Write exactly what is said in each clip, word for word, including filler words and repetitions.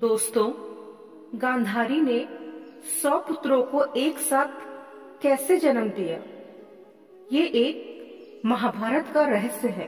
दोस्तों, गांधारी ने सौ पुत्रों को एक साथ कैसे जन्म दिया, ये एक महाभारत का रहस्य है।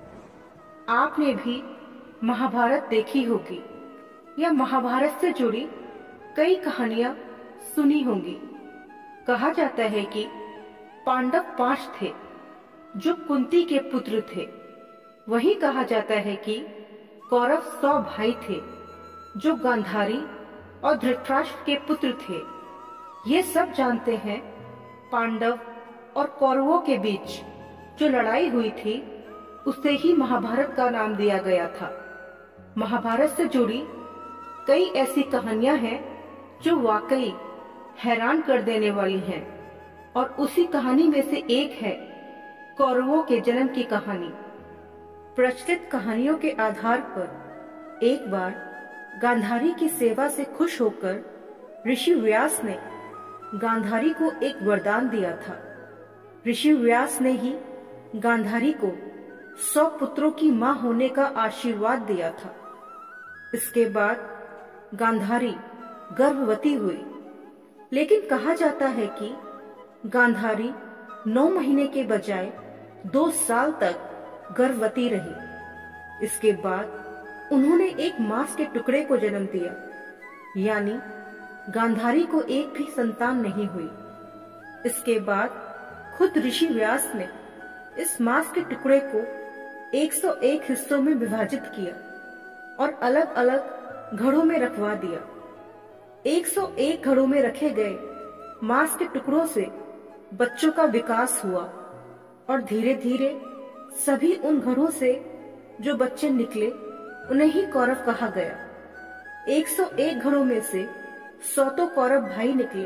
आपने भी महाभारत देखी होगी या महाभारत से जुड़ी कई कहानियां सुनी होंगी। कहा जाता है कि पांडव पांच थे जो कुंती के पुत्र थे। वहीं कहा जाता है कि कौरव सौ भाई थे जो गांधारी और धृतराष्ट्र के पुत्र थे। ये सब जानते हैं पांडव और कौरवों के बीच जो लड़ाई हुई थी उसे ही महाभारत का नाम दिया गया था। महाभारत से जुड़ी कई ऐसी कहानियां हैं जो वाकई हैरान कर देने वाली हैं, और उसी कहानी में से एक है कौरवों के जन्म की कहानी। प्रचलित कहानियों के आधार पर एक बार गांधारी की सेवा से खुश होकर ऋषि व्यास ने गांधारी को एक वरदान दिया था। ऋषि व्यास ने ही गांधारी को सौ पुत्रों की मां होने का आशीर्वाद दिया था। इसके बाद गांधारी गर्भवती हुई, लेकिन कहा जाता है कि गांधारी नौ महीने के बजाय दो साल तक गर्भवती रही। इसके बाद उन्होंने एक मांस के टुकड़े को जन्म दिया, यानी गांधारी को एक भी संतान नहीं हुई। इसके बाद खुद ऋषि व्यास ने इस मांस के टुकड़े को एक सौ एक हिस्सों में विभाजित किया और अलग अलग घड़ों में रखवा दिया। एक सौ एक घड़ों में रखे गए मांस के टुकड़ों से बच्चों का विकास हुआ और धीरे धीरे सभी उन घड़ों से जो बच्चे निकले उन्हें ही कौरव कहा गया। एक सौ एक घड़ों में से सौ तो कौरव भाई निकले,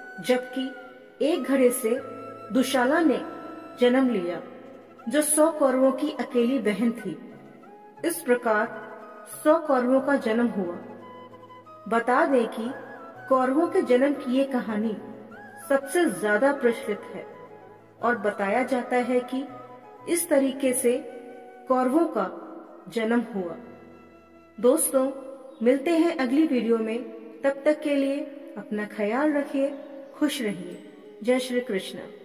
जबकि एक घड़े से दुशाला ने जन्म लिया जो सौ कौरवों की अकेली बहन थी। इस प्रकार सौ कौरवों का जन्म हुआ। बता दें कि कौरवों के जन्म की ये कहानी सबसे ज्यादा प्रचलित है और बताया जाता है कि इस तरीके से कौरवों का जन्म हुआ। दोस्तों, मिलते हैं अगली वीडियो में। तब तक के लिए अपना ख्याल रखिए, खुश रहिए। जय श्री कृष्ण।